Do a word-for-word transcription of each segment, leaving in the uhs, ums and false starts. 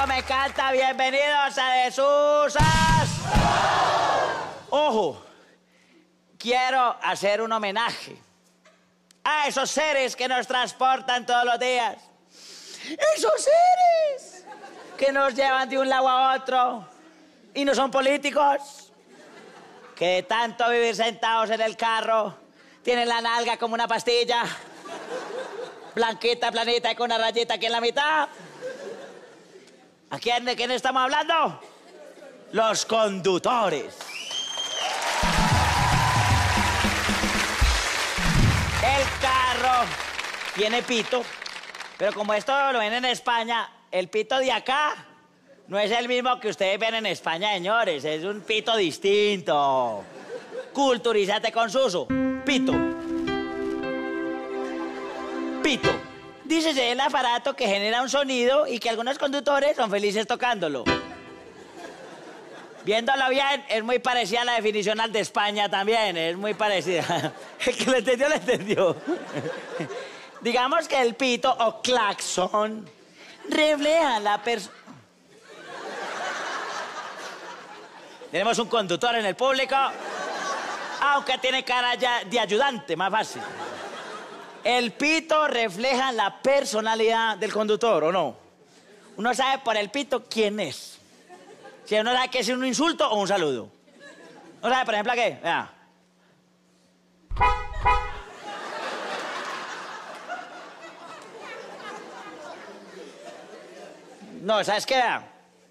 me encanta. Bienvenidos a Desusas. Ojo, quiero hacer un homenaje a esos seres que nos transportan todos los días. Esos seres que nos llevan de un lado a otro y no son políticos. Que de tanto vivir sentados en el carro tienen la nalga como una pastilla. Blanquita, planita y con una rayita aquí en la mitad. ¿A quién, de quién estamos hablando? Los conductores. El carro tiene pito, pero como esto lo ven en España, el pito de acá no es el mismo que ustedes ven en España, señores. Es un pito distinto. Culturízate con Suso. Pito. Pito. Dícese el aparato que genera un sonido y que algunos conductores son felices tocándolo. Viéndolo bien, es muy parecida a la definición al de España también. Es muy parecida. El que lo entendió, lo entendió. Digamos que el pito o claxon refleja la persona. Tenemos un conductor en el público, aunque tiene cara ya de ayudante, más fácil. El pito refleja la personalidad del conductor, ¿o no? Uno sabe por el pito quién es. Si uno sabe que es un insulto o un saludo. ¿Uno sabe, por ejemplo, qué? Vea. No, ¿sabes qué? Vea.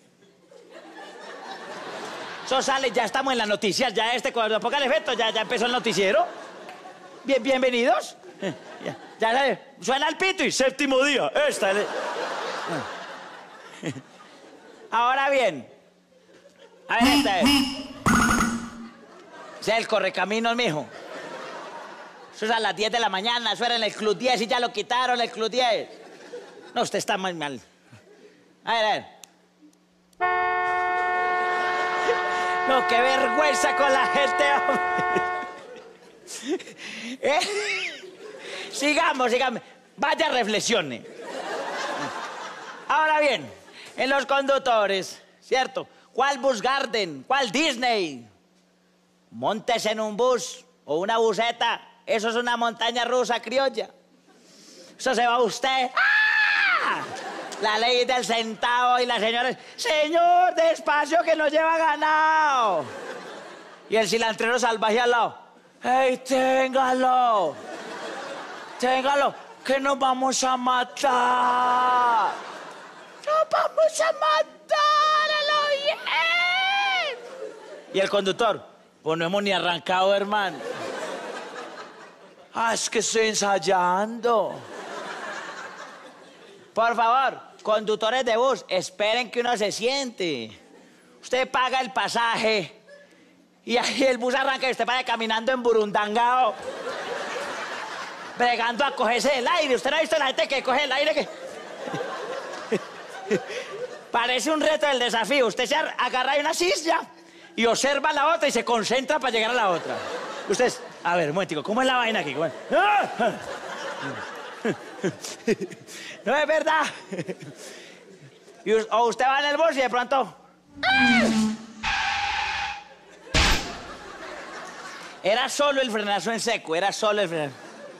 Eso sale, ya estamos en las noticias, ya este, cuando ponga el efecto, ya, ya empezó el noticiero. Bien, bienvenidos. Ya, ya sale, suena el pito y séptimo día. Esta. Ahora bien, a ver, esta es. Ese es el correcaminos, mijo. Eso es a las diez de la mañana, eso era en el Club diez y ya lo quitaron, el Club diez. No, usted está muy mal. A ver, a ver. No, qué vergüenza con la gente, hombre. ¿Eh? Sigamos, sigamos. Vaya, reflexione. Ahora bien, en los conductores, ¿cierto? ¿Cuál Bus Garden? ¿Cuál Disney? Montes en un bus o una buseta. Eso es una montaña rusa criolla. Eso se va usted. ¡Ah! La ley del centavo y la señora... Señor, despacio que nos lleva ganado. Y el cilantrero salvaje al lado. ¡Ey, téngalo! Téngalo, que nos vamos a matar. ¡Nos vamos a matar a lo bien! Y el conductor, pues no hemos ni arrancado, hermano. Ah, es que estoy ensayando. Por favor, conductores de bus, esperen que uno se siente. Usted paga el pasaje y ahí el bus arranca y usted vaya caminando en burundangao, bregando a cogerse el aire. ¿Usted no ha visto la gente que coge el aire? Que... Parece un reto del desafío. Usted se agarra de una silla y observa la otra y se concentra para llegar a la otra. Usted, a ver, un momentico, ¿cómo es la vaina aquí? ¿Cómo es? No es verdad. Y, o usted va en el bus y de pronto... Era solo el frenazo en seco, era solo el frenazo.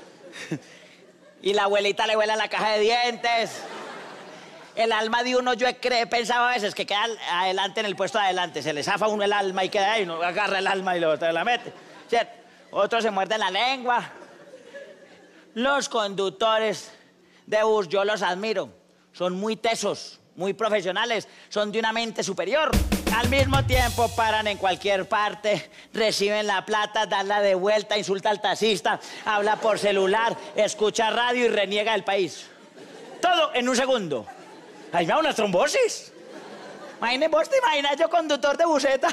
Y la abuelita le huele a la caja de dientes. El alma de uno, yo he, he pensado a veces que queda adelante en el puesto de adelante. Se le zafa a uno el alma y queda ahí, uno agarra el alma y lo la mete. ¿Cierto? Otro se muerde la lengua. Los conductores de bus, yo los admiro. Son muy tesos, muy profesionales, son de una mente superior. Al mismo tiempo paran en cualquier parte, reciben la plata, dan la de vuelta, insulta al taxista, habla por celular, escucha radio y reniega el país. Todo en un segundo. Ahí me da una trombosis. Imagínate, vos te imaginas yo conductor de buseta.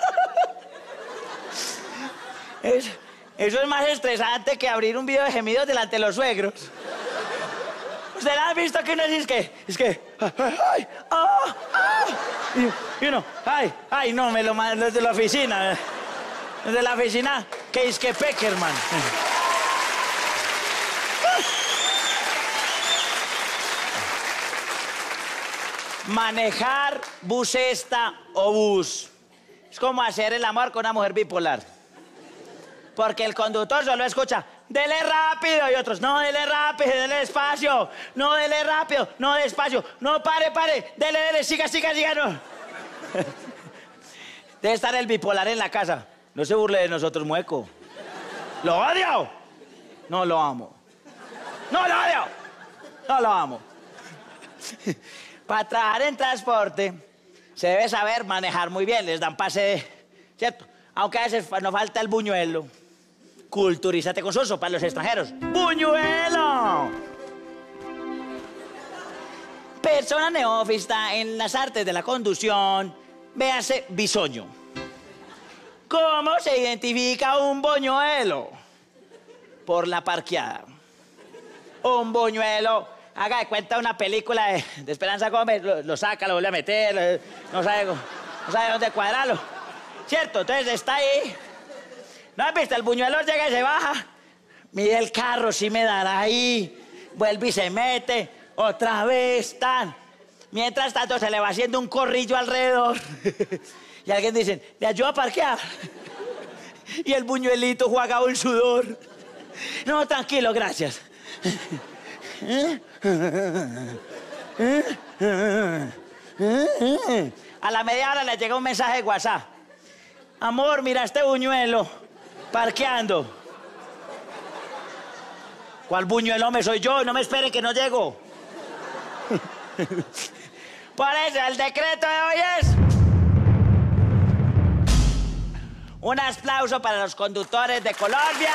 Es, eso es más estresante que abrir un video de gemidos delante de los suegros. ¿Usted la ha visto que uno dice que, es que, ay, ah, ah, y, y uno, ay, ay, no, me lo mandan desde la oficina, desde la oficina, que es que Peckerman. Manejar busesta o bus es como hacer el amor con una mujer bipolar. Porque el conductor solo escucha, dele rápido, y otros, no, dele rápido, dele despacio, no, dele rápido, no, despacio, no, pare, pare, dele, dele, siga, siga, siga, no. Debe estar el bipolar en la casa. No se burle de nosotros, mueco. ¿Lo odio? No lo amo. ¡No lo odio! No lo amo. Para trabajar en transporte se debe saber manejar muy bien. Les dan pase, ¿cierto? Aunque a veces nos falta el buñuelo. Culturízate con Suso para los extranjeros. ¡Buñuelo! Persona neófita en las artes de la conducción, véase bisoño. ¿Cómo se identifica un buñuelo? Por la parqueada. Un buñuelo, haga de cuenta una película de, de Esperanza Gómez, lo, lo saca, lo vuelve a meter, lo, no, sabe, no sabe dónde cuadrarlo. ¿Cierto? Entonces está ahí. ¿No has visto? El buñuelo llega y se baja. Mide el carro, sí me dará ahí. Vuelve y se mete. Otra vez, tan. Mientras tanto se le va haciendo un corrillo alrededor. Y alguien dice, ¿le ayuda a parquear? Y el buñuelito jugado en sudor. No, tranquilo, gracias. A la media hora le llega un mensaje de WhatsApp. Amor, mira este buñuelo. Parqueando. ¿Cuál buñuelo me soy yo? No me esperen que no llego. Por eso, el decreto de hoy es... Un aplauso para los conductores de Colombia.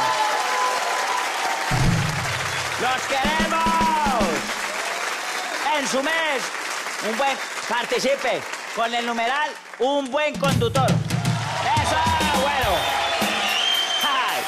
¡Los queremos! En su mes, un buen... Participe con el numeral un buen conductor. ¡Eso! Bueno. ¡Ay!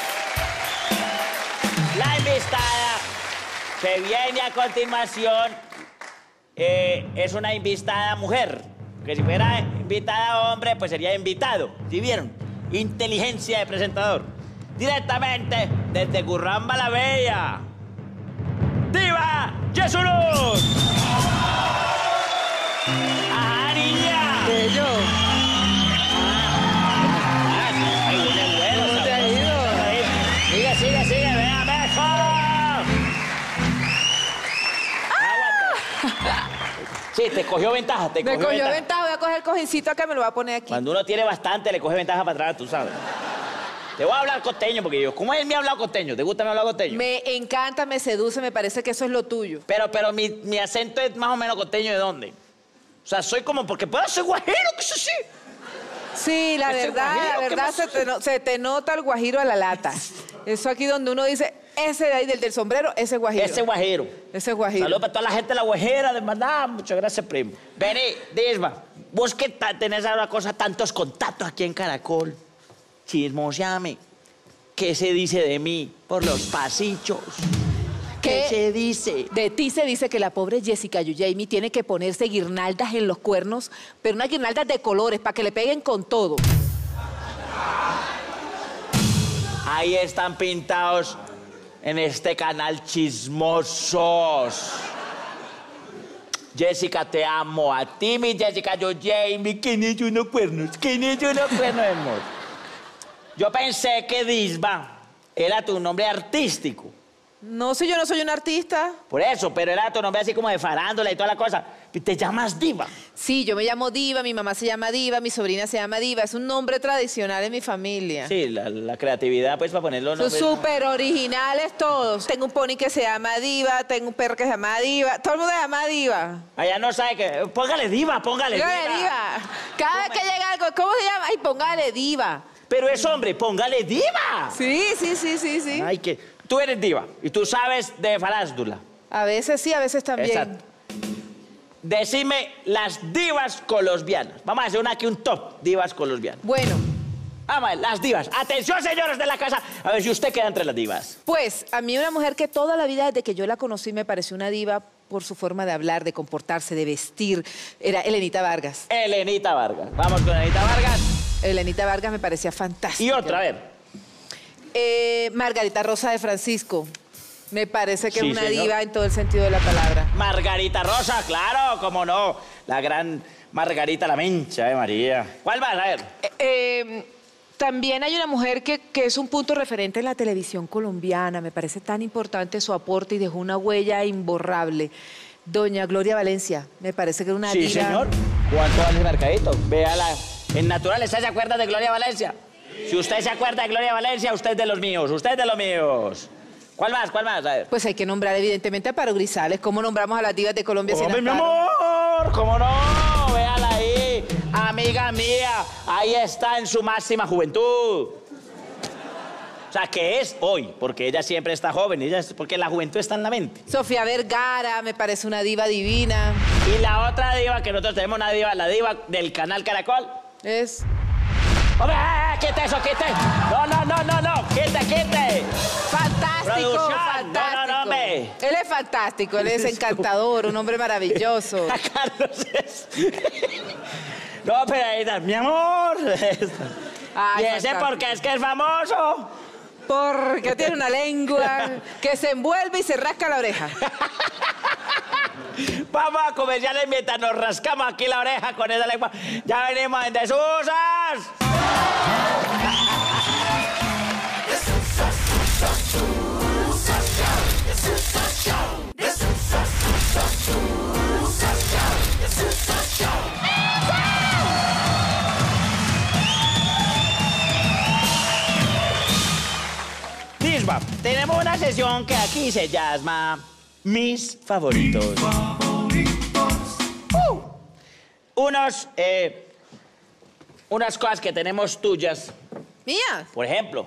La invitada que viene a continuación eh, es una invitada mujer. Que si fuera invitada hombre, pues sería invitado. ¿Sí vieron? Inteligencia de presentador. Directamente desde Gurramba la Bella. ¡Diva Yesurún! ¡Ajá, niña! Bello. Ay, viene bueno. ¿Cómo te ha ido? Sigue, sigue, sigue. Vea, mejor. Aguanta. Sí, te cogió ventaja, te Me cogió, cogió ventaja. ventaja, voy a coger el cojincito acá, me lo voy a poner aquí. Cuando uno tiene bastante, le coge ventaja para atrás, tú sabes. Te voy a hablar costeño, porque yo, ¿cómo él me ha hablado costeño? ¿Te gusta me hablar costeño? Me encanta, me seduce, me parece que eso es lo tuyo. Pero, pero mi, mi acento es más o menos costeño, ¿de dónde? O sea, soy como, porque puedo ser guajiro, ¿qué es así? Sí, la ¿Ese verdad, guajiro la qué verdad pasó? se te, no- se te nota el guajiro a la lata. Eso aquí donde uno dice, ese de ahí del, del sombrero, ese es guajiro. Ese guajiro. Ese es guajiro. Saludos para toda la gente de la guajera, de verdad. Muchas gracias, primo. Vení, Disma, vos que ta- tenés ahora cosa, tantos contactos aquí en Caracol. Chismoseame. ¿Qué se dice de mí por los pasillos? ¿Qué, ¿Qué? se dice? De ti se dice que la pobre Jessica Yujamie tiene que ponerse guirnaldas en los cuernos, pero unas guirnaldas de colores para que le peguen con todo. Ahí están pintados en este canal chismosos. Jessica, te amo. A ti, mi Jessica, yo, Jamie, ¿quién es unos cuernos? ¿Quién es unos cuernos, amor? Yo pensé que Disma era tu nombre artístico. No, si yo no soy un artista. Por eso, pero era tu nombre así como de farándula y toda la cosa. Te llamas Diva. Sí, yo me llamo Diva, mi mamá se llama Diva, mi sobrina se llama Diva. Es un nombre tradicional en mi familia. Sí, la, la creatividad, pues, para ponerlo... Son nombres- súper originales todos. Tengo un pony que se llama Diva, tengo un perro que se llama Diva. Todo el mundo se llama Diva. Allá no sabe que... Póngale Diva, póngale Diva. Póngale Diva. Cada vez que llega algo, ¿cómo se llama? Ay, póngale Diva. Pero es hombre, póngale Diva. Sí, sí, sí, sí, sí. Ay, que... Tú eres Diva y tú sabes de farándula. A veces sí, a veces también. Exacto. Decime las divas colombianas. Vamos a hacer una aquí, un top divas colombianas. Bueno, Vamos a ver, las divas. Atención, señores de la casa. A ver si usted queda entre las divas. pues a mí una mujer que toda la vida desde que yo la conocí me pareció una diva por su forma de hablar, de comportarse, de vestir, era Elenita Vargas. Elenita Vargas. Vamos con Elenita Vargas. Elenita Vargas me parecía fantástica. Y otra, a ver. Eh, Margarita Rosa de Francisco. Me parece que Sí, es una señor. diva en todo el sentido de la palabra. Margarita Rosa, claro, cómo no. La gran Margarita la Mencha, eh, María. ¿Cuál más? A ver. Eh, eh, también hay una mujer que, que es un punto referente en la televisión colombiana. Me parece tan importante su aporte y dejó una huella imborrable. Doña Gloria Valencia, me parece que es una Sí, diva. señor. ¿Cuánto vale el mercadito? Véala. En Natural, ¿usted se acuerda de Gloria Valencia? Si usted se acuerda de Gloria Valencia, usted es de los míos, usted es de los míos. ¿Cuál más? ¿Cuál más? A ver. Pues hay que nombrar evidentemente a Amparo Grisales. ¿Cómo nombramos a las divas de Colombia sin ¡Hombre, mi Amparo? amor! ¿Cómo no? Véala ahí. Amiga mía, ahí está en su máxima juventud. O sea, que es hoy, porque ella siempre está joven, ella es- porque la juventud está en la mente. Sofía Vergara, me parece una diva divina. Y la otra diva que nosotros tenemos, una diva, la diva del canal Caracol. Es ¡Hombre, eh, quite eso, quite! No, no, no, no, no, quite, quite. fantástico, Producción, fantástico. no, no, no, hombre. Él es fantástico, él es encantador, un hombre maravilloso. A Carlos es... No, pero ahí está, mi amor. Ay, y ese fantástico. porque es que es famoso. Porque tiene una lengua que se envuelve y se rasca la oreja. Vamos a comerciales mientras nos rascamos aquí la oreja con esa lengua. Ya venimos en Desusas. Misma, tenemos una sesión que aquí se llama Mis Favoritos. Uh, unos, eh, unas cosas que tenemos tuyas, Mía. por ejemplo.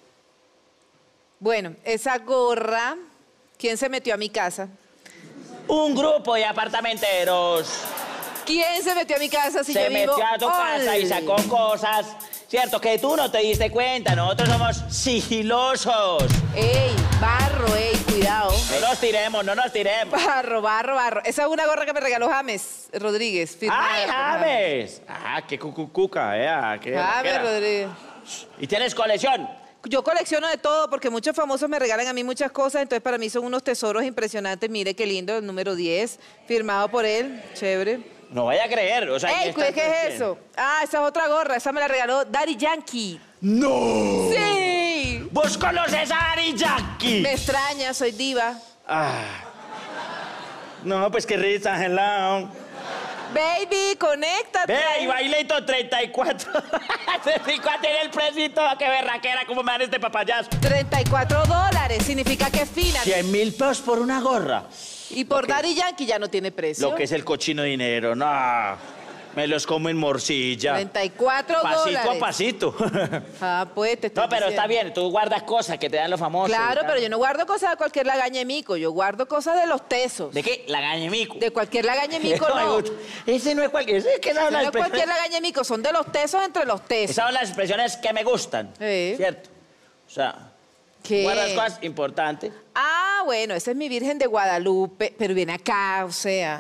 Bueno, esa gorra, ¿quién se metió a mi casa? Un grupo de apartamenteros ¿Quién se metió a mi casa si se yo vivo metió a tu casa y only? sacó cosas, cierto, que tú no te diste cuenta. Nosotros somos sigilosos. Ey, barro, ey, cuidado. No nos tiremos, no nos tiremos. Barro, barro, barro. Esa es una gorra que me regaló James Rodríguez. firmada ¡Ay, por James! Ah, qué cucucuca, eh. ah, qué James vaquera. Rodríguez. ¿Y tienes colección? Yo colecciono de todo porque muchos famosos me regalan a mí muchas cosas, entonces para mí son unos tesoros impresionantes. Mire qué lindo, el número diez, firmado por él, chévere. No vaya a creer, o sea... ¡Ey, ¿qué ¿qué estás es eso? Ah, esa es otra gorra, esa me la regaló Daddy Yankee. ¡No! ¡Sí! ¿Vos conoces a Ari Jackie? Me extraña, soy diva. Ah. No, pues qué risa, hello. Baby, conéctate. Ve, ahí bailito treinta y cuatro. treinta y cuatro tiene el presito. Qué berraquera, cómo me dan este papayazo. treinta y cuatro dólares, significa que es fina. cien mil pesos por una gorra. Y por Daddy Yankee ya no tiene precio. Lo que es el cochino dinero, no. Me los como en morcilla. treinta y cuatro Pasito dólares. a pasito. Ah, pues te estoy No, pero está diciendo. bien, tú guardas cosas que te dan los famosos. Claro, y tal. pero yo no guardo cosas de cualquier lagañemico, yo guardo cosas de los tesos. ¿De qué? La gañemico. De cualquier lagañemico, no. Ese no es cualquier... Ese es que son No las es cualquier expresiones... lagañemico, son de los tesos entre los tesos. Esas son las expresiones que me gustan. Sí. ¿Cierto? O sea, ¿Qué? guardas cosas importantes. Ah, bueno, esa es mi Virgen de Guadalupe, pero viene acá, o sea,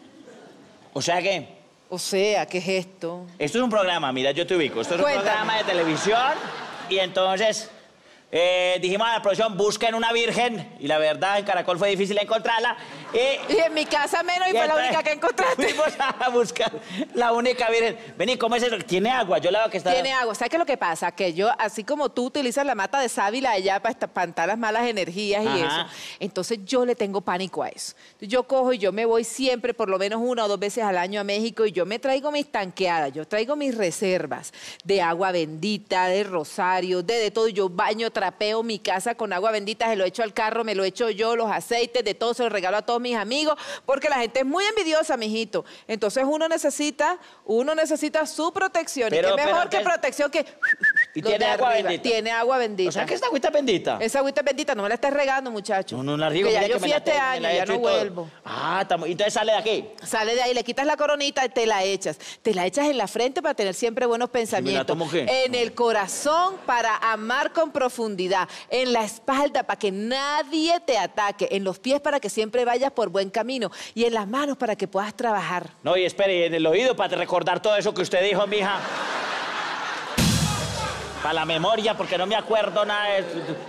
O sea que... o sea, ¿qué es esto? Esto es un programa, mira, yo te ubico. Esto es Cuéntame. un programa de televisión y entonces eh, dijimos a la producción, busquen una virgen y la verdad en Caracol fue difícil encontrarla y... Y en mi casa menos y fue la entonces única que encontraste. Fuimos a buscar la única virgen. Vení, ¿cómo es eso? Tiene agua, yo la veo que está... Tiene agua. ¿Sabes qué es lo que pasa? Que yo, así como tú utilizas la mata de sábila allá para espantar las malas energías y Ajá. eso, entonces yo le tengo pánico a eso. Entonces yo cojo y yo me voy siempre, por lo menos una o dos veces al año a México y yo me traigo mis tanqueadas, yo traigo mis reservas de agua bendita, de rosario, de, de todo. Yo baño, trapeo mi casa con agua bendita, se lo echo al carro, me lo echo yo, los aceites, de todo, se los regalo a todos mis amigos, porque la gente es muy envidiosa, mijito. Entonces uno necesita, uno necesita su protección. Pero- y qué mejor pero que ¿qué- protección que... ¿Y los tiene de agua arriba. bendita? Tiene agua bendita. O sea que esta agüita bendita. Esa agüita es bendita, no me la estés regando, muchacho. No, no la riego. Que ya mira yo que me fui la este tengo, me año, la he ya hecho no y todo. vuelvo. Ah, estamos- entonces sale de aquí. Sale de ahí, le quitas la coronita y te la echas. Te la echas en la frente para tener siempre buenos pensamientos. tomo, ¿qué? En el corazón para amar con profundidad. En la espalda para que nadie te ataque. En los pies para que siempre vayas por buen camino. Y en las manos para que puedas trabajar. No, y espere, y en el oído para recordar todo eso que usted dijo, mija. Para la memoria, porque no me acuerdo nada de...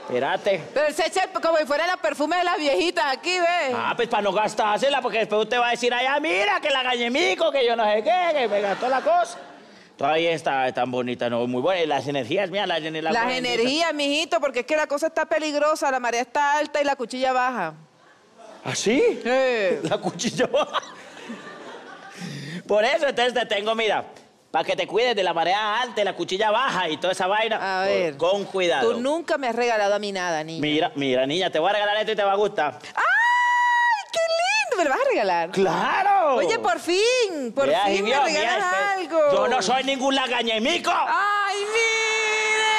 Espérate. Pero él se echa como si fuera los perfumes de las viejitas aquí, ¿ves? Ah, pues para no gastársela, porque después usted va a decir, allá, mira, que la gañemico, que yo no sé qué, que me gastó la cosa. Todavía está tan bonita, no, muy buena. Y las energías, mira, las, las Las energías, mijito, porque es que la cosa está peligrosa, la marea está alta y la cuchilla baja. ¿Ah, sí? Eh. La cuchilla baja. Por eso, entonces te tengo, mira, para que te cuides de la marea alta y la cuchilla baja y toda esa vaina. A ver. Con cuidado. Tú nunca me has regalado a mí nada, niña. Mira, mira, niña, te voy a regalar esto y te va a gustar. ¡Ay, qué lindo! ¿Me lo vas a regalar? ¡Claro! Oye, por fin, por Vea, fin me Jimio, regalas mira, algo. Yo no soy ningún lagañemico. ¡Ay, mire!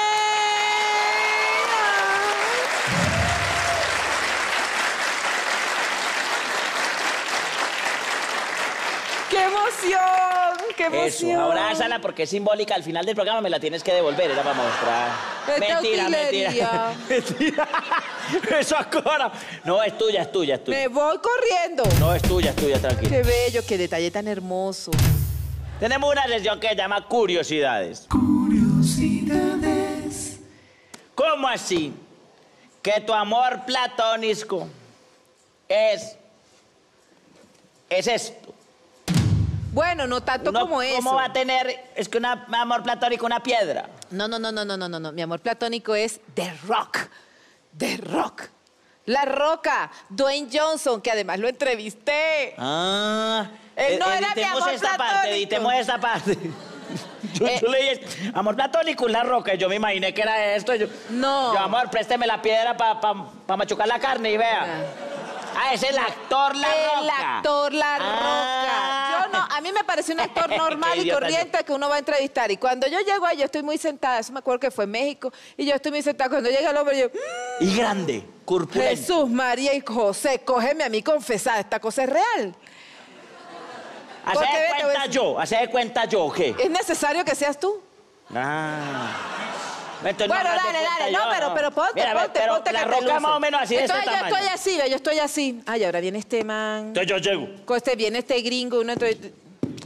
¡Qué emoción! ¡Qué emoción! Eso, abrázala porque es simbólica. Al final del programa me la tienes que devolver, era para mostrar. Esta Mentira, utilería. mentira. Mentira. Eso ahora. No, es tuya, es tuya, es tuya. Me voy corriendo. No, es tuya, es tuya, tranquila. Qué bello, qué detalle tan hermoso. Tenemos una sección que se llama Curiosidades. Curiosidades. ¿Cómo así? Que tu amor platónico es... es esto. Bueno, no tanto Uno, como eso. ¿Cómo va a tener, es que una- un amor platónico, una piedra? No, no, no, no, no, no, no, no. Mi amor platónico es The Rock. The Rock. La Roca. Dwayne Johnson, que además lo entrevisté. Ah. Él no eh, era mi editemos amor esta parte, platónico. editemos esta parte. Yo, Eh. yo leí esto. Amor platónico, la roca. y Yo me imaginé que era esto. Yo, No. Yo, amor, présteme la piedra para pa, pa machucar la carne y vea. Ah, es el actor La Roca. El actor La Ah. Roca. Yo no, a mí me pareció un actor normal Qué y idiota corriente que uno va a entrevistar. Y cuando yo llego ahí, yo estoy muy sentada. Eso me acuerdo que fue en México. Y yo estoy muy sentada. Cuando llega el hombre, yo... Y grande, corpulento. Jesús, María y José, cógeme a mí confesar. Esta cosa es real. Hace Porque de ve, te voy a cuenta decir- yo, hace de cuenta yo, ¿qué? ¿Es necesario que seas tú? Ah. Entonces, Bueno, no, haz de dale, cuenta dale. yo, No, pero, pero ponte, Mira, ponte, pero ponte la que te roca luces. más o menos así de este Entonces, yo tamaño. estoy así, ve, yo estoy así. Ay, ahora viene este man. Entonces yo llego. Con Este, viene este gringo, uno entra y-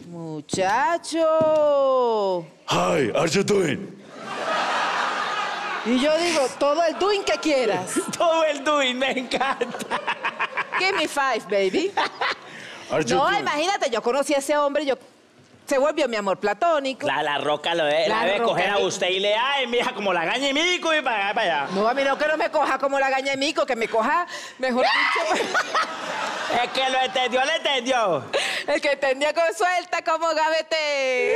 Muchacho. Hi, are you doing? Y yo digo, todo el doing que quieras. Todo el doing, me encanta. Give me five, baby. Are you No, doing? imagínate, yo conocí a ese hombre, yo se volvió mi amor platónico. La, la roca lo debe, La la debe Roca, coger a ¿eh? usted y le ay, mija, como la gaña y mico y para allá, para allá. No, a mí no que no me coja como la gaña de mico, que me coja, mejor dicho, Es que lo entendió, lo entendió. el que tenía con suelta como gavete.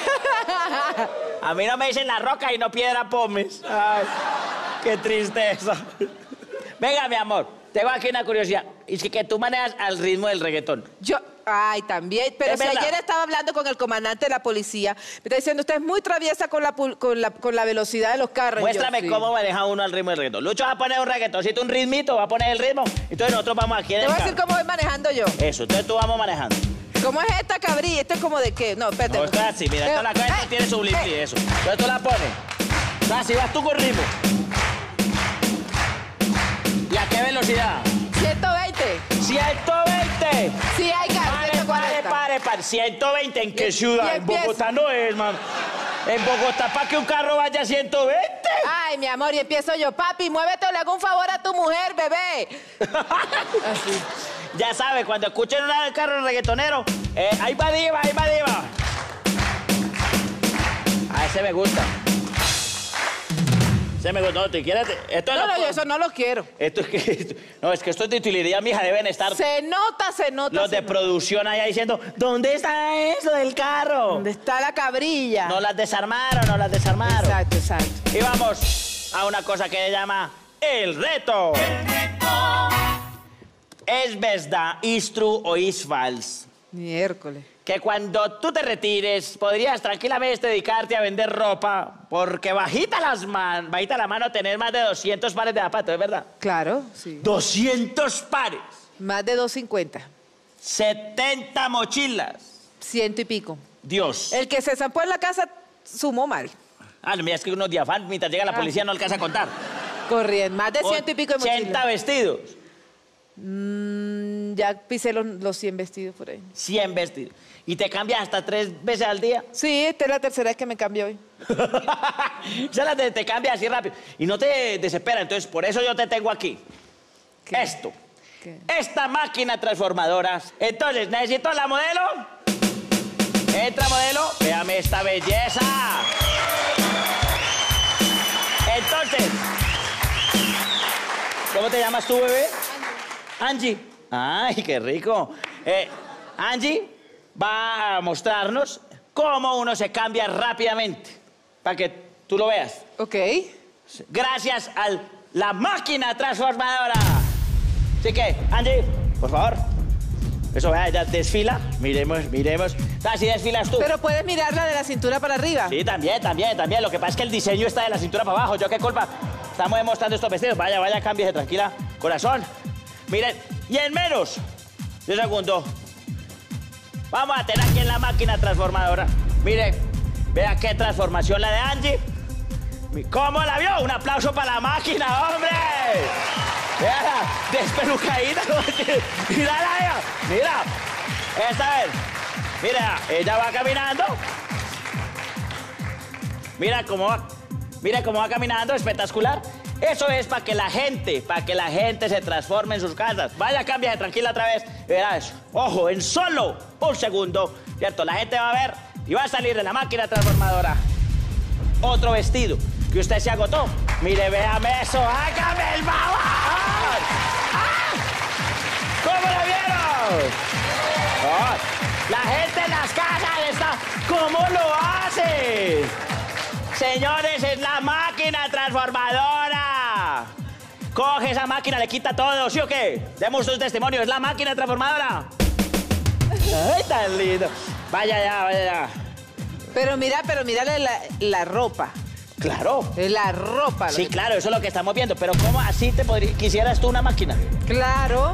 A mí no me dicen la roca y no piedra pomes. Ay, qué tristeza. Venga, mi amor, tengo aquí una curiosidad. Y es que, que tú manejas al ritmo del reggaetón. Yo, ay, también, pero Es si verdad. ayer estaba hablando con el comandante de la policía, me está diciendo, usted es muy traviesa con la, pul- con la, con la velocidad de los carros. Y yo, Muéstrame sí. cómo maneja uno al ritmo del reggaetón. Lucho va a poner un reggaetoncito, un ritmito, va a poner el ritmo. Entonces nosotros vamos aquí en Te el voy a decir carro. cómo voy manejando yo. Eso, entonces tú vamos manejando. ¿Cómo es esta cabrilla? ¿Esto es como de qué? No, espérate. No, esto es así, mira, Eh, esto la cosa eh, tiene su blip y eh. eso. Entonces tú la pones. Entonces así vas tú con ritmo. ¿Y a qué velocidad? ciento veinte. ciento veinte. Sí, hay carro. Pare, ciento pare, cuarenta. pare, pare. ciento veinte, ¿en qué Y- ciudad? y En empieza. Bogotá no es, man. En Bogotá, ¿para que un carro vaya a ciento veinte? Ay, mi amor, y empiezo yo. Papi, muévete o le hago un favor a tu mujer, bebé. Así. Ya sabes, cuando escuchen un carro reggaetonero, eh, ahí va diva, ahí va diva. A ese me gusta. Ese me gusta. No, ¿te quieres? Esto No, no, no, puedo- yo eso no lo quiero. Esto es que... No, es que esto es de utilidad, mija. Deben estar Se nota, se nota. los se de nota. producción allá diciendo, ¿dónde está eso del carro? ¿Dónde está la cabrilla? No las desarmaron, no las desarmaron. Exacto, exacto. Y vamos a una cosa que se llama el reto. Es verdad, is true o is false, Miércoles. que cuando tú te retires podrías tranquilamente dedicarte a vender ropa porque bajita las man, bajita la mano tener más de doscientos pares de zapatos, ¿es verdad? Claro, sí. doscientos pares, Más de doscientos cincuenta. setenta mochilas. Ciento y pico. Dios. El que se zampó en la casa sumó mal. Ah, no, mira, es que unos diafán, mientras llega la Ah. policía no alcanza a contar. Corriendo. Más de ciento y pico de ochenta mochilas. vestidos. Mm, ya pisé los, los cien vestidos por ahí. cien vestidos. ¿Y te cambias hasta tres veces al día? Sí, esta es la tercera vez que me cambio hoy. Ya la te, te cambia así rápido. Y no te desespera. Entonces, por eso yo te tengo aquí. ¿Qué? Esto. ¿Qué? Esta máquina transformadora. Entonces, necesito la modelo. Entra, modelo. Véame esta belleza. Entonces, ¿cómo te llamas tú, bebé? Angie. Ay, qué rico. Eh, Angie va a mostrarnos cómo uno se cambia rápidamente. Para que tú lo veas. Ok. Gracias a la máquina transformadora. Así que, Angie, por favor. Eso, vea, ya desfila. Miremos, miremos. Así desfilas tú. Pero puedes mirarla de la cintura para arriba. Sí, también, también, también. Lo que pasa es que el diseño está de la cintura para abajo. ¿Yo qué culpa? Estamos demostrando estos vestidos. Vaya, vaya, cámbiese, tranquila. Corazón. Miren, y en menos de un segundo, vamos a tener aquí en la máquina transformadora. Mire, vea qué transformación la de Angie. ¿Cómo la vio? Un aplauso para la máquina, hombre. Mira, despelucadita. Mírala, ella. Mira, esta vez. Mira, ella va caminando. Mira cómo va. Mira cómo va caminando, espectacular. Eso es para que la gente, para que la gente se transforme en sus casas. Vaya, cámbiate tranquila otra vez. Verá eso. Ojo, en solo un segundo, ¿cierto? La gente va a ver y va a salir de la máquina transformadora otro vestido que usted se agotó. Mire, véame eso. ¡Hágame el favor! ¡Ah! ¿Cómo lo vieron? Oh, la gente en las casas está... ¿Cómo lo hace? Señores, es la máquina transformadora. Coge esa máquina, le quita todo, ¿sí o qué? Demos un testimonio, es la máquina transformadora. Ay, tan lindo. Vaya ya, vaya ya. Pero mira, pero mírale la, la ropa. Claro. Es la ropa. Sí, lo que- claro, eso es lo que estamos viendo. Pero ¿cómo así te podría... quisieras tú una máquina? Claro.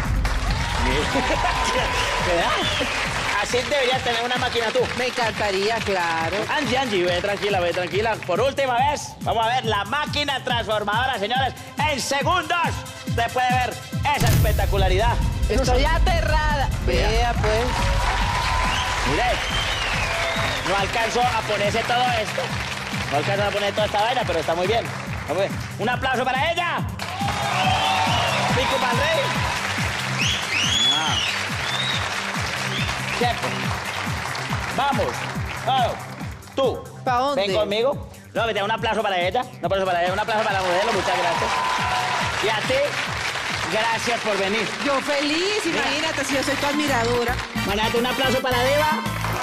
¿Verdad? Así deberías tener una máquina tú. Me encantaría, claro. Angie, Angie, ve tranquila, ve tranquila. Por última vez, vamos a ver la máquina transformadora, señores. En segundos usted puede ver esa espectacularidad. Estoy aterrada. Vea. Vea, pues. Mire, no alcanzó a ponerse todo esto. No alcanzó a poner toda esta vaina, pero está muy bien. Está muy bien. Un aplauso para ella. Pico para el rey. Ah. Tiempo. Vamos. Oh, tú. ¿Pa dónde? Ven conmigo. No, vete, un aplauso para ella. Un aplauso para ella. Un aplauso para la modelo. Muchas gracias. Y a ti, gracias por venir. Yo feliz, imagínate, si yo soy tu admiradora. Manate, un aplauso para Diva.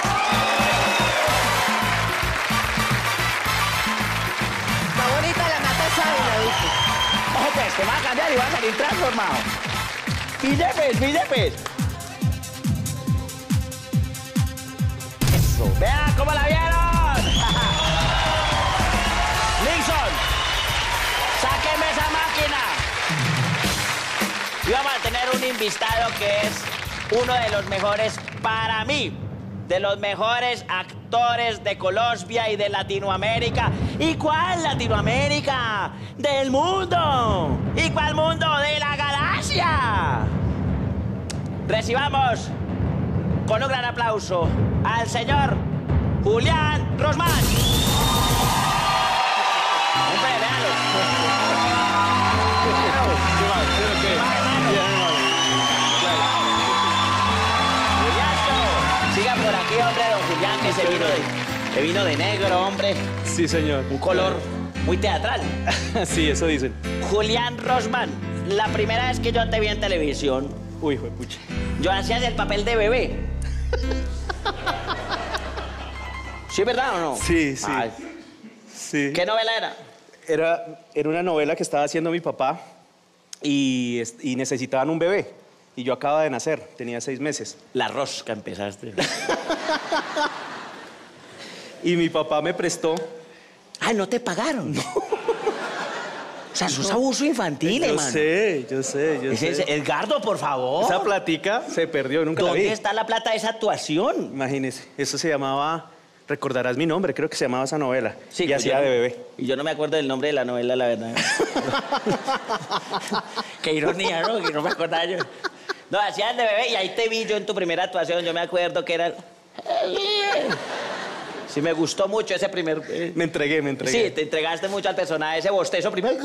Está bonita la mata sábila, ¿viste? Ojo, pues, te va a cambiar y va a salir transformado. Pille, pues, pille, pues. Eso. Vean cómo la vieron. Nixon, sáqueme esa máquina. Y vamos a tener un invitado que es uno de los mejores para mí. De los mejores actores de Colombia y de Latinoamérica. ¿Y cuál Latinoamérica? ¡Del mundo! ¿Y cuál mundo? ¡De la galaxia! Recibamos con un gran aplauso al señor Julián Rosman. Hombre, véanlo. Siga por aquí, hombre, don Julián, que se vino de, se vino de negro, hombre. Sí, señor. Un color muy teatral. Sí, eso dicen. Julián Rosman, la primera vez que yo te vi en televisión, Uy, juepucha. yo hacía el papel de bebé. ¿Sí, verdad o no? Sí, sí. Ay, Sí. ¿qué novela era? Era, era una novela que estaba haciendo mi papá y, es- y necesitaban un bebé. Y yo acababa de nacer, tenía seis meses. La rosca empezaste. Y mi papá me prestó... Ay, ¿no te pagaron? No. O sea, eso es abuso infantil, yo hermano. sé, yo sé, yo Ese- sé. ese- Edgardo, por favor. Esa platica se perdió, nunca la vi. ¿Dónde está la plata de esa actuación? Imagínese, eso se llamaba Recordarás mi nombre, creo que se llamaba esa novela. Sí, y pues hacía yo- de bebé. Y yo no me acuerdo del nombre de la novela, la verdad. Qué ironía, ¿no? Que no me acordaba yo. No, hacías de bebé y ahí te vi yo en tu primera actuación. Yo me acuerdo que era... Sí, me gustó mucho ese primer... eh, Me entregué, me entregué. Sí, te entregaste mucho al personaje, ese bostezo primero.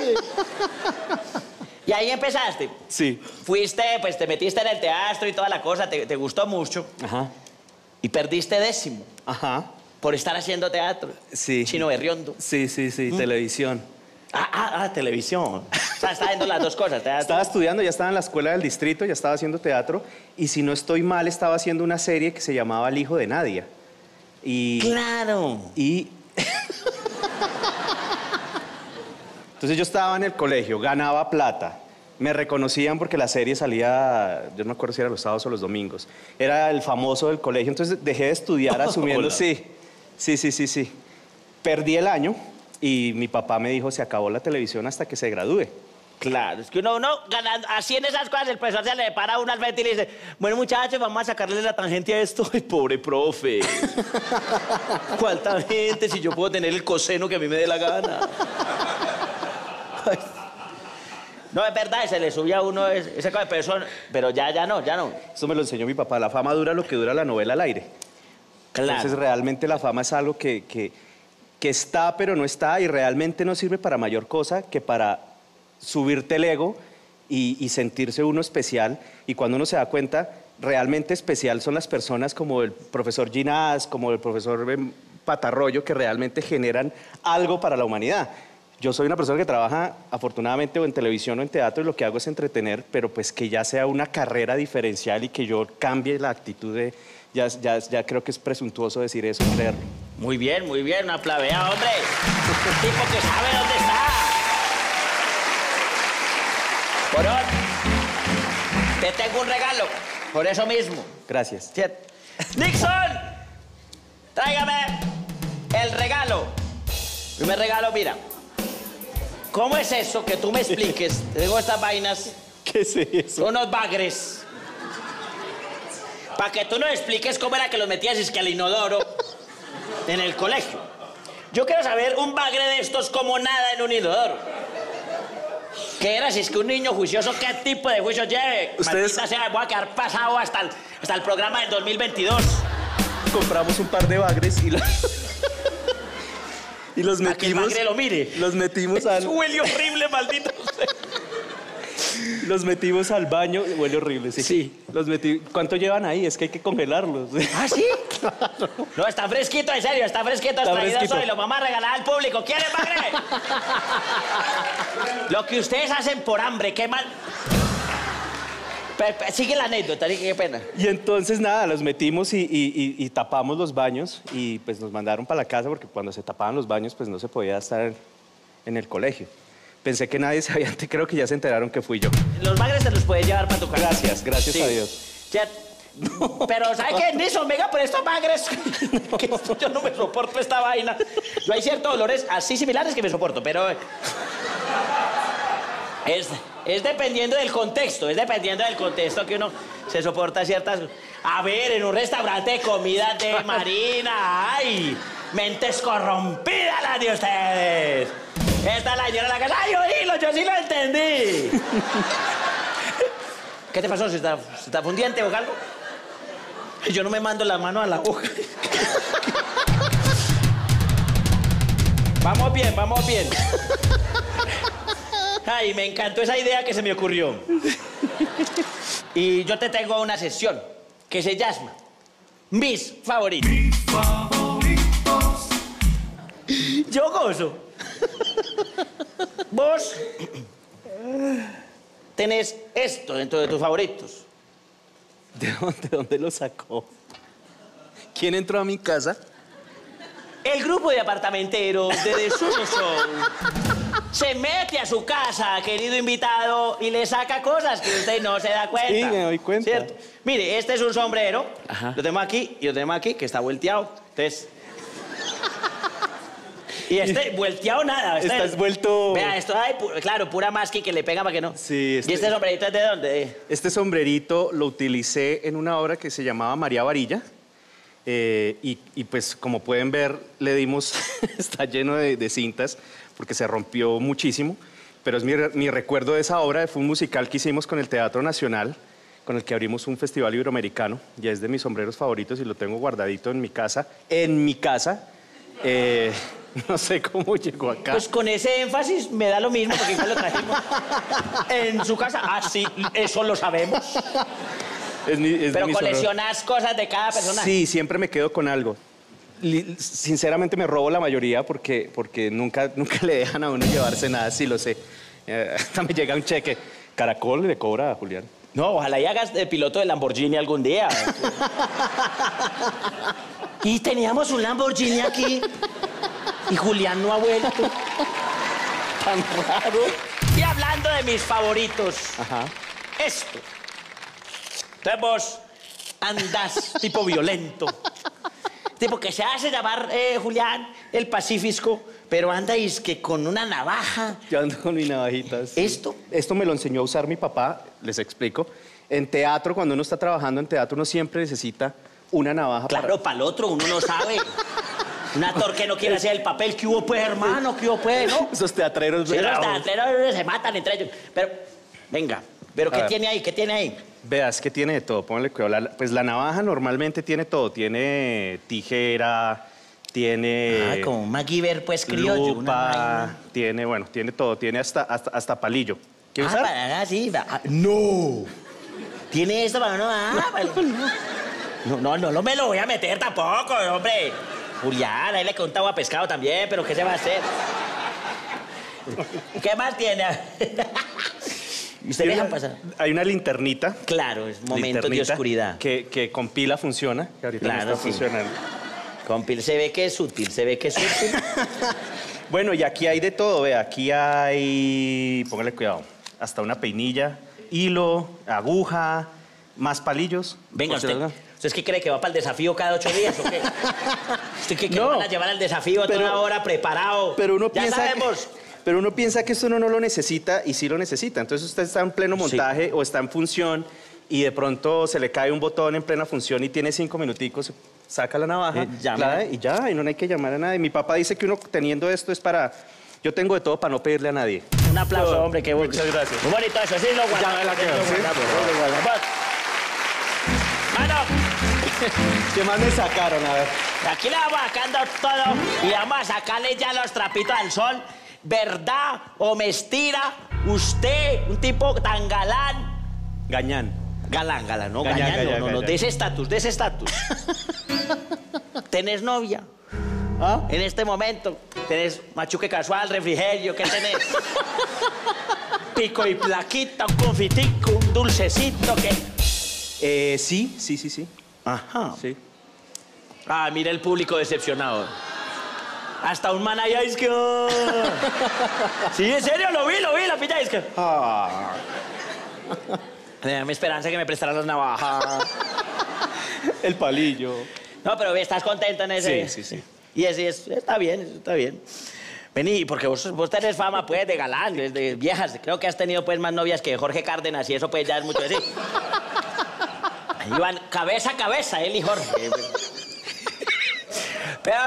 Y ahí empezaste. Sí. Fuiste, pues te metiste en el teatro y toda la cosa, te, te gustó mucho. Ajá. Y perdiste décimo Ajá. por estar haciendo teatro. Sí. Chino Berriondo. Sí, sí, sí, Mm. televisión. Ah, ah, ah, televisión. O sea, está viendo las dos cosas. Teatro. Estaba estudiando, ya estaba en la escuela del distrito, ya estaba haciendo teatro. Y si no estoy mal, estaba haciendo una serie que se llamaba El hijo de Nadia. Y... Claro. Y... Entonces yo estaba en el colegio, ganaba plata. Me reconocían porque la serie salía, yo no me acuerdo si era los sábados o los domingos. Era el famoso del colegio, entonces dejé de estudiar asumiendo, Hola. sí, sí, sí, sí, sí. Perdí el año y mi papá me dijo, se acabó la televisión hasta que se gradúe. Claro, es que uno, uno ganando, así en esas cosas, el profesor se le para a uno al frente y le dice, bueno, muchachos, vamos a sacarle la tangente a esto. Ay, pobre profe. ¿Cuál tangente si yo puedo tener el coseno que a mí me dé la gana? Ay. No, es verdad, se le sube a uno ese esa cosa de persona, pero ya, ya no, ya no. Eso me lo enseñó mi papá, la fama dura lo que dura la novela al aire. Claro. Entonces realmente la fama es algo que, que, que está pero no está y realmente no sirve para mayor cosa que para subirte el ego y, y sentirse uno especial. Y cuando uno se da cuenta, realmente especial son las personas como el profesor Ginás, como el profesor em, Patarroyo, que realmente generan algo para la humanidad. Yo soy una persona que trabaja afortunadamente o en televisión o en teatro y lo que hago es entretener, pero pues que ya sea una carrera diferencial y que yo cambie la actitud de... Ya, ya, ya creo que es presuntuoso decir eso, creerlo. Muy bien, muy bien, una plavea, hombre. Un tipo que sabe dónde está. Porón, te tengo un regalo, por eso mismo. Gracias. ¿Cierto? ¡Nixon! Tráigame el regalo. Primer regalo, mira. ¿Cómo es eso que tú me expliques? Te digo estas vainas, ¿Qué es eso? son unos bagres. Para que tú nos expliques cómo era que los metías es que al inodoro en el colegio. Yo quiero saber un bagre de estos como nada en un inodoro. ¿Qué era? Si es que un niño juicioso, ¿qué tipo de juicio lleve? Ustedes- Maldita sea, voy a quedar pasado hasta el, hasta el programa del dos mil veintidós. Compramos un par de bagres y, lo- y los Para que el metimos... bagre lo mire. Los metimos Es al... huele horrible, maldito. Los metimos al baño, huele horrible, sí. Sí. Los metí... ¿Cuánto llevan ahí? Es que hay que congelarlos. ¿Ah, sí? No, está fresquito, en serio, está fresquito. Está Traído fresquito. hoy, lo vamos a regalar al público. ¿Quieren bagre? Lo que ustedes hacen por hambre, qué mal. Pe- pe- Sigue la anécdota, sí, qué pena. Y entonces, nada, los metimos y, y- y- y tapamos los baños y pues nos mandaron para la casa porque cuando se tapaban los baños pues no se podía estar en el colegio. Pensé que nadie sabía, creo que ya se enteraron que fui yo. Los bagres te los puedes llevar para tu casa. Gracias, gracias Sí. a Dios. Ya- Pero, ¿sabe qué? Nixon, venga, por estos bagres. Que esto- yo no me soporto esta vaina. No hay ciertos dolores así similares que me soporto, pero... eh, Es, es dependiendo del contexto, es dependiendo del contexto que uno se soporta ciertas... A ver, en un restaurante de comida de marina, ¡ay! Mentes corrompidas las de ustedes. Esta es la señora de la casa. ¡Ay, oílo! Yo sí lo entendí. ¿Qué te pasó? ¿Se está, se está fundiente o algo? Yo no me mando la mano a la boca. Vamos bien, vamos bien. Ay, me encantó esa idea que se me ocurrió. Y yo te tengo una sesión que se llama Mis favoritos. Yo gozo. Vos tenés esto dentro de tus favoritos. ¿De dónde, de dónde lo sacó? ¿Quién entró a mi casa? El grupo de apartamenteros de The Sumo Show se mete a su casa, querido invitado, y le saca cosas que usted no se da cuenta. Sí, me doy cuenta. ¿Cierto? Mire, este es un sombrero. Ajá. Lo tenemos aquí y lo tenemos aquí, que está volteado. Entonces... Y este, volteado nada. Este- Estás vuelto- Vea, esto, ay, pu- claro, pura masking que le pega para que no. Sí, este- ¿Y este sombrerito es de dónde? Este sombrerito lo utilicé en una obra que se llamaba María Varilla. Eh, y, y pues como pueden ver, le dimos, está lleno de, de cintas porque se rompió muchísimo, pero es mi, mi recuerdo de esa obra. Fue un musical que hicimos con el Teatro Nacional, con el que abrimos un festival iberoamericano. Ya es de mis sombreros favoritos y lo tengo guardadito en mi casa. En mi casa. Eh, no sé cómo llegó acá. Pues con ese énfasis me da lo mismo, porque igual lo trajimos. En su casa, ah, sí, eso lo sabemos. Es mi- es de Pero mis sombreros. coleccionas cosas de cada persona. Sí, siempre me quedo con algo. Li- Sinceramente me robo la mayoría porque, porque nunca, nunca le dejan a uno llevarse nada, sí lo sé. Eh, hasta me llega un cheque. Caracol le cobra a Julián. No, ojalá y hagas de piloto de Lamborghini algún día. Y teníamos un Lamborghini aquí y Julián no ha vuelto. Tan raro. Y hablando de mis favoritos, Ajá. esto. Entonces vos andás tipo violento. Tipo que se hace llamar eh, Julián el Pacífico, pero anda y es que con una navaja. Yo ando con mi navajita. sí. ¿Esto? Esto me lo enseñó a usar mi papá, les explico. En teatro, cuando uno está trabajando en teatro, uno siempre necesita una navaja. Claro, para el otro uno no sabe. Un actor que no quiere hacer el papel, ¿qué hubo pues, hermano? ¿Qué hubo pues, no? para... Esos teatreros Sí, los bravos. teatreros se matan entre ellos. Pero, venga, ¿pero A qué ver. tiene ahí? ¿Qué tiene ahí? Veas que tiene de todo, póngale cuidado. La- pues la navaja normalmente tiene todo. Tiene tijera, tiene ah, como un MacGyver, pues, criollo. una lupa, vaina. tiene, bueno, tiene todo. Tiene hasta, hasta, hasta palillo. ¿Quieres Ah, usar? para, ah, sí. va- ah, ¡no! ¿Tiene esto para no? Ah, vale. No, no, no, no me lo voy a meter tampoco, hombre. Julián, ahí le contaba a pescado también, pero ¿qué se va a hacer? ¿Qué más tiene? ¿Usted Tiene deja una- pasar? Hay una linternita. Claro, es momentos de linternita oscuridad. Que, que con pila funciona, que ahorita Claro, no está sí. funcionando. Compil, se ve que es útil, se ve que es útil. Bueno, y aquí hay de todo, vea, aquí hay, póngale cuidado, hasta una peinilla, hilo, aguja, más palillos. Venga, por si usted, algo. ¿usted es que cree que va para el desafío cada ocho días o qué? ¿Usted cree que No. lo van a llevar al desafío a toda Pero- hora preparado? Pero uno ya piensa sabemos. Pero uno piensa que esto uno no lo necesita y sí lo necesita. Entonces usted está en pleno Sí. montaje o está en función y de pronto se le cae un botón en plena función y tiene cinco minuticos, saca la navaja, Eh, llame. clave, y ya, y no hay que llamar a nadie. Mi papá dice que uno teniendo esto es para... Yo tengo de todo para no pedirle a nadie. Un aplauso, Todo. hombre, qué bonito. Muchas gracias. Muy bonito eso, sí lo guardamos. Ya me la sí quedo, lo ¿sí? guardamos, sí lo guardamos. Bueno, ¿Qué más me sacaron? A ver. aquí le vamos sacando todo y vamos a sacarle ya los trapitos al sol. ¿Verdad o mentira? Usted, un tipo tan galán. Gañán. Galán, galán, no, Gañán, gañán, no, gañán, no, no, gañán. de ese estatus, de ese estatus. ¿Tenés novia? ¿Ah? En este momento, ¿tenés machuque casual, refrigerio? ¿Qué tenés? Pico y plaquita, un confitico, un dulcecito, ¿qué? Eh, sí, sí, sí, sí. Ajá. Sí. Ah, mira el público decepcionado. Hasta un man allá es que... ah. Sí, en serio, lo vi, lo vi, la pilla es que... Ah. Dame esperanza que me prestaran las navajas. El palillo. No, pero estás contento en ese... Sí, sí, sí. Y ese es, está bien, eso está bien. Vení, porque vos, vos tenés fama, pues, de galán, de, de viejas. Creo que has tenido, pues, más novias que Jorge Cárdenas y eso, pues, ya es mucho decir. Ahí van cabeza a cabeza, él y Jorge. Pero...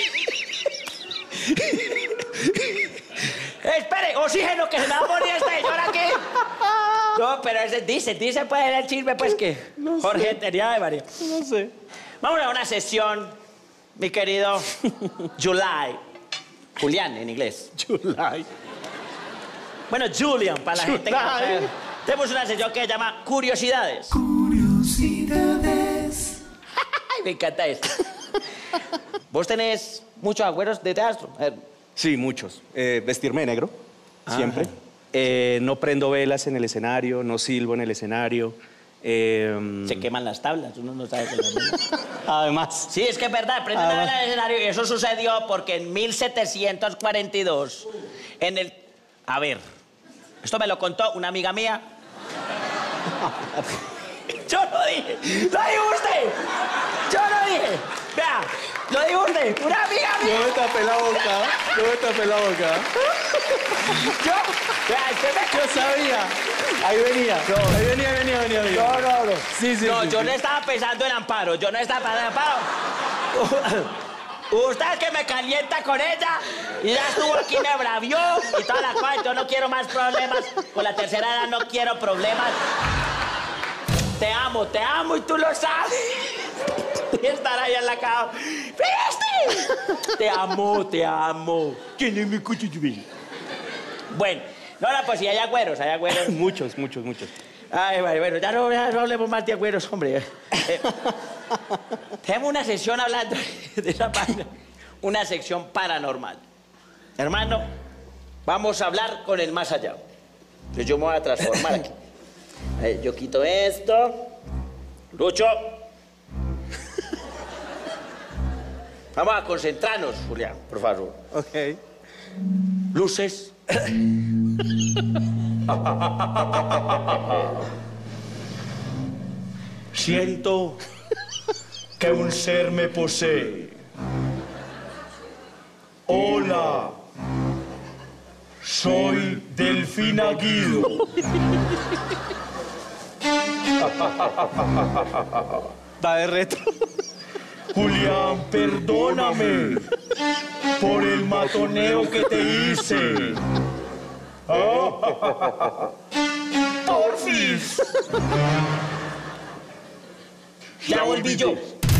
Espere, oxígeno, que se me va a morir este señor aquí. No, pero ese dice, dice, pues, en el chisme, pues, que Jorge tenía de María. No sé. Vamos a una sesión, mi querido July. Julián, en inglés. July. Bueno, Julian, para la gente que no July. sabe. Tenemos una sesión que se llama Curiosidades. Curiosidades. Ay, me encanta esto. ¿Vos tenés muchos agüeros de teatro? A ver, Sí, muchos. Eh, vestirme de negro, Ah. siempre. Eh, no prendo velas en el escenario, no silbo en el escenario. Eh, se queman las tablas, uno no sabe qué las Además, Sí, es que es verdad, prende una Ah, vela en el escenario y eso sucedió porque en mil setecientos cuarenta y dos, en el... A ver, esto me lo contó una amiga mía. Yo no dije. Lo dijo usted. Yo no dije. Vea, lo dijo usted. Una amiga mía. Yo me tapé la boca. Yo me tapé la boca. Yo, vea, usted me... Yo sabía. Ahí venía. Ahí venía, venía, venía, venía. No, no, no. Sí, sí, No, sí, yo sí. no estaba pensando en Amparo. Yo no estaba pensando en Amparo. Usted es que me calienta con ella y ya estuvo aquí, me bravió y toda la cosa. Yo no quiero más problemas. Con la tercera edad no quiero problemas. Te amo, te amo y tú lo sabes. Y estar ahí en la cama. ¿Viste? Te amo, te amo. ¿Quién es mi cuchillo? Bueno, no, no, pues sí, hay agüeros, hay agüeros. Muchos, muchos, muchos. Ay, vale, bueno, ya no, ya no hablemos más de agüeros, hombre. Eh, tenemos una sesión hablando de esa página. Una sección paranormal. Hermano, vamos a hablar con el más allá. Entonces yo me voy a transformar aquí. A ver, yo quito esto. Lucho. Vamos a concentrarnos, Julián, por favor. Ok. Luces. Siento que un ser me posee. Hola, soy Delfina Guido. Da de retro. Julián, perdóname por el matoneo que te hice. ¡Porfis! Ya volví yo.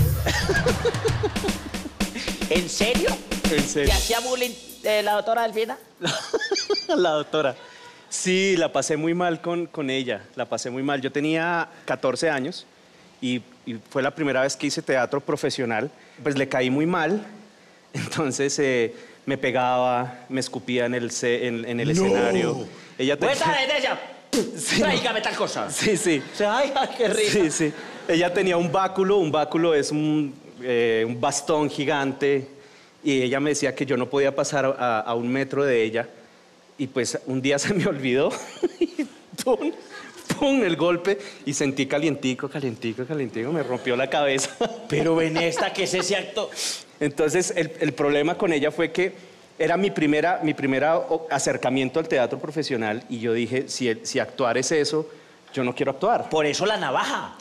¿En serio? En serio. ¿Y hacía bullying eh, la doctora Delfina? La doctora. Sí, la pasé muy mal con, con ella. La pasé muy mal. Yo tenía catorce años y, y fue la primera vez que hice teatro profesional. Pues le caí muy mal. Entonces eh, me pegaba, me escupía en el, ce- en, en el No. escenario. Ella te- Pues esa ella. Sí, Tráigame tal cosa. Sí, sí. O sea, ay, ay, qué risa. Sí, sí. Ella tenía un báculo. Un báculo es un, eh, un bastón gigante. Y ella me decía que yo no podía pasar a, a un metro de ella. Y pues un día se me olvidó. Y ¡pum! ¡Pum! El golpe. Y sentí calientico, calientico, calientico. Me rompió la cabeza. Pero ven esta, que es ese acto. Entonces, el, el problema con ella fue que era mi primera, mi primera o- acercamiento al teatro profesional. Y yo dije, si, el- si actuar es eso, yo no quiero actuar. Por eso la navaja.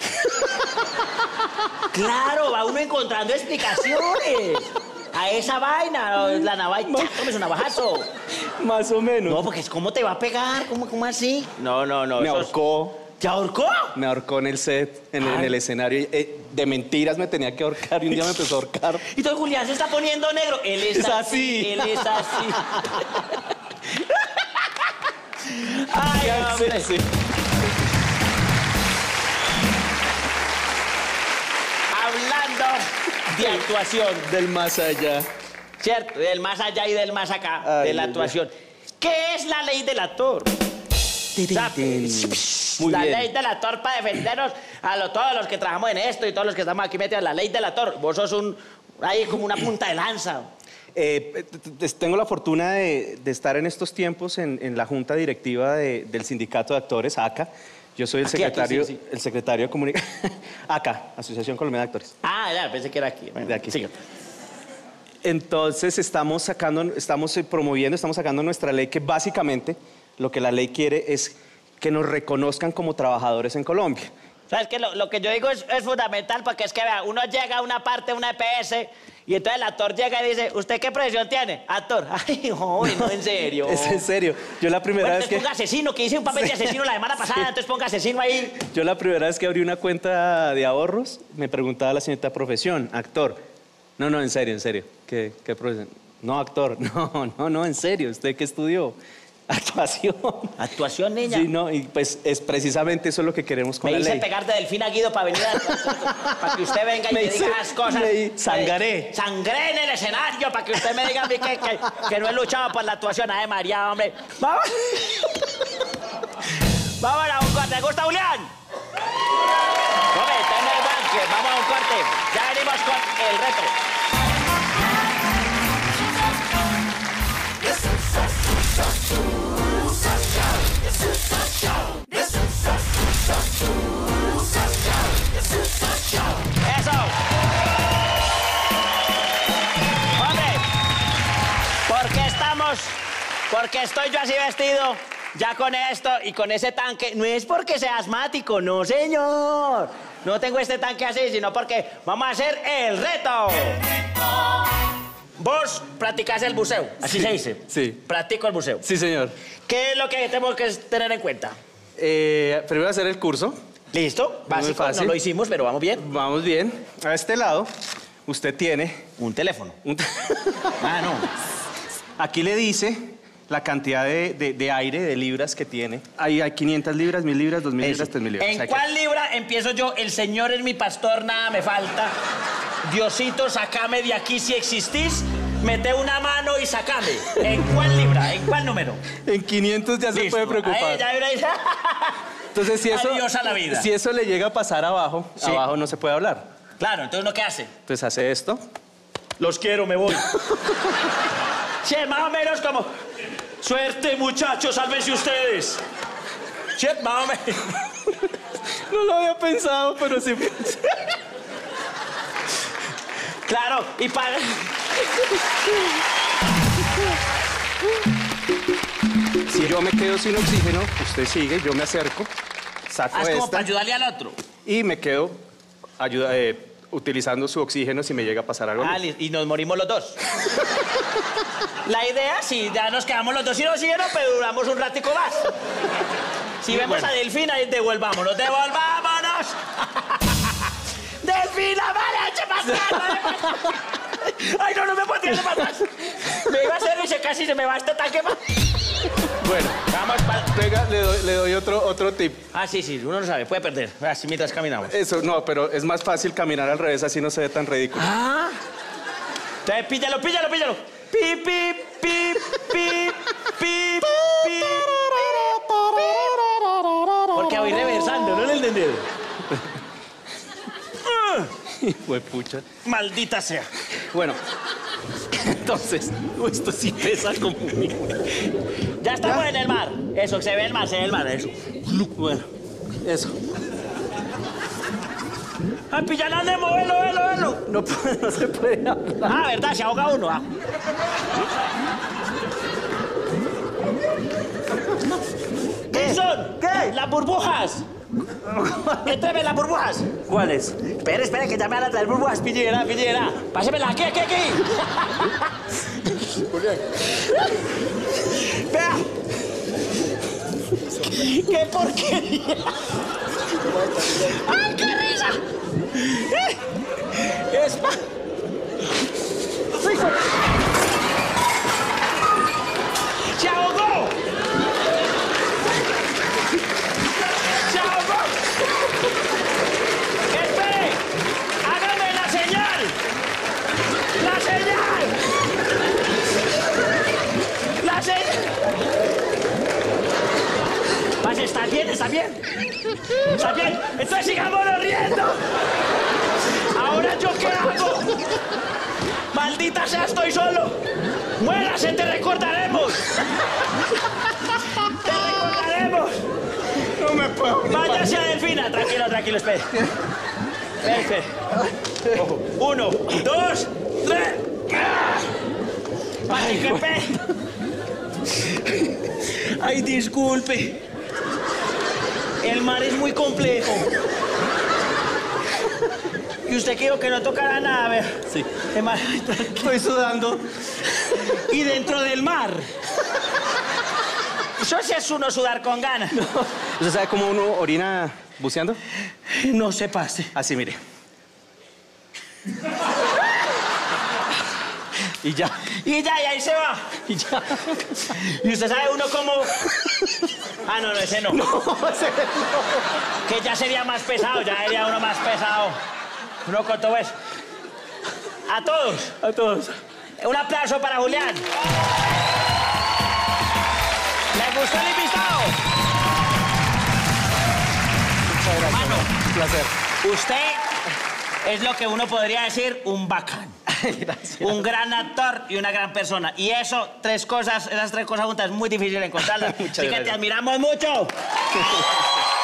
Claro, va uno encontrando explicaciones a esa vaina. La navaja, ¡tac! Tomes un navajazo. Más o menos. No, porque es cómo te va a pegar, ¿cómo, cómo así? No, no, no. me eso es- ahorcó. ¿Te ahorcó? Me ahorcó en el set, en, el- en Ay. el escenario. Eh, de mentiras me tenía que ahorcar y un día me empezó a ahorcar. Y todo Julián se está poniendo negro. Él es, Es así. así. Él es así. Ay, hombre. Sí, sí. Hablando de actuación, Del más allá. ¿cierto? Del más allá y del más acá, Ay, de la ay, actuación. ¿Qué es la ley del actor? O sea, Muy la bien. ley del actor para defendernos a lo- todos los que trabajamos en esto y todos los que estamos aquí metidos. La ley del actor. Vos sos un, ahí como una punta de lanza. Eh, t- t- tengo la fortuna de, de estar en estos tiempos en, en la junta directiva de- del sindicato de actores, A C A. Yo soy el Aquí, aquí, secretario, sí, sí. el secretario de comunicación. A C A, Asociación Colombiana de Actores. Ah, ya, pensé que era aquí. Bueno, De aquí. sigue. Entonces estamos sacando, estamos eh, promoviendo, estamos sacando nuestra ley que básicamente lo que la ley quiere es que nos reconozcan como trabajadores en Colombia. ¿Sabes qué? Lo, lo que yo digo es, es fundamental porque es que, vea, uno llega a una parte, una E P S, y entonces el actor llega y dice, ¿usted qué profesión tiene? Actor. Ay, joven, no, en serio. Es en serio. Yo la primera Bueno, vez entonces que ponga asesino, que hice un papel de Sí. asesino la semana pasada, entonces ponga asesino ahí. yo la primera vez que abrí una cuenta de ahorros me preguntaba la señorita profesión, actor. No, no, en serio, en serio. ¿Qué, qué profesión? No, actor. No, no, no, en serio. ¿Usted qué estudió? Actuación. Actuación, niña. Sí, no, y pues es precisamente eso lo que queremos con Me la hice ley. pegar de Delfina Guido para venir a, para que usted venga y Me me, hice- diga las cosas. me hi- sangré. Eh, Sangré en el escenario para que usted me diga a mí que, que, que no he luchado por la actuación. Ay, María, hombre. Vamos. Vamos a un corte. ¿Te gusta, Julián? Hombre, tenme el banque. Vamos a un corte. Ya venimos con el reto. This is a show. Porque estoy yo así vestido, ya con esto y con ese tanque. No es porque sea asmático, no, señor. No tengo este tanque así, sino porque vamos a hacer el reto. Vos practicás el buceo, así Sí, se dice. sí. Practico el buceo. Sí, señor. ¿Qué es lo que tenemos que tener en cuenta? Eh, primero hacer el curso. ¿Listo? Muy Básico, fácil. no lo hicimos, pero vamos bien. Vamos bien. A este lado, usted tiene Un teléfono. un... Ah, no. Aquí le dice la cantidad de, de- de aire, de libras que tiene. Ahí hay quinientas libras, mil libras, dos mil Eso. libras, tres mil libras. ¿En O sea que- cuál libra empiezo yo? El Señor es mi pastor, nada me falta. Diosito, sacame de aquí si existís. Mete una mano y sacame. ¿En cuál libra? ¿En cuál número? En quinientos ya se Listo. puede preocupar. Ahí, ya, ahí, ya. Entonces, si eso, Adiós a la vida. si eso le llega a pasar abajo, Sí. abajo no se puede hablar. Claro, entonces ¿uno qué hace? Entonces hace esto. Los quiero, me voy. Sí, más o menos como... Suerte, muchachos, sálvense ustedes. Sí, más o menos. No lo había pensado, pero sí. Claro, y para... Si yo me quedo sin oxígeno, usted sigue, yo me acerco, saco Ah, es como esta para ayudarle al otro. y me quedo ayuda, eh, utilizando su oxígeno si me llega a pasar algo. Ah, li- y nos morimos los dos. La idea, si ya nos quedamos los dos sin oxígeno, pero duramos un ratico más. Si vemos a Delfina, devolvámonos, devolvámonos. Delfina, vale, eche para atrás. Ay, no, no me puedo tirar para atrás. Me iba a hacer y se casi se me va este tanque más. Bueno, Vamos para... venga, le doy, le doy otro, otro tip. Ah, sí, sí, uno no sabe, puede perder. Así mientras caminamos. Eso, no, pero es más fácil caminar al revés, así no se ve tan ridículo. Ah. Entonces, píllalo, píllalo, píllalo. Pi, pi, pi, pi, pi, pi. Porque voy reversando, ¿no lo entendí? Huepucha. Maldita sea. Bueno, entonces, Uy, esto sí pesa como un... Ya estamos en el mar. Eso, se ve el mar, se ve el mar, eso. bueno, eso. ¡Ay, pillanande, móvelo, velo, velo! No, puede- no se puede hablar. Ah, ¿verdad? Se ahoga uno. Ah. ¿Qué son? ¿Qué? Las burbujas. Étreme las burbujas. ¿Cuáles? Espere, espere, que ya me van a traer burbujas. Pillera, pillera. Pásemela, aquí, aquí, aquí. Vea. ¡Qué porquería! ¡Ay, qué risa! Es pa... ¡Se ahogó! ¡Se ahogó! ¡Espere! ¡Hágame la señal! ¡La señal! ¡La señal! Pase, ¿está bien? ¿Está bien? ¿Está bien? Entonces sigámonos riendo. ¿Ahora yo qué hago? Maldita sea, estoy solo. Muérase, te recordaremos. Te recordaremos. No me puedo. Váyase a Delfina. Tranquilo, tranquilo, espere. Espere, espere. Ojo. Uno, dos, tres. Ay, qué pena. Ay, disculpe. El mar es muy complejo. Y usted quiso que no tocara nada, a ver. Sí. El mar- Estoy sudando. Y dentro del mar. Eso sí es uno sudar con ganas. No, ¿Usted sabe cómo uno orina buceando? no se pase. Así, mire. Y ya. Y ya, y ahí se va. Y ya. Y usted sabe uno cómo... Ah, no, no, ese no. No, ese no. Que ya sería más pesado, ya sería uno más pesado. Uno con todo eso. A todos. A todos. Un aplauso para Julián. ¿Le gustó el invitado? Mano, Un placer. usted es lo que uno podría decir un bacán. Gracias. Un gran actor y una gran persona. Y eso, tres cosas, esas tres cosas juntas es muy difícil encontrarlas. Muchas Así que te gracias. admiramos mucho.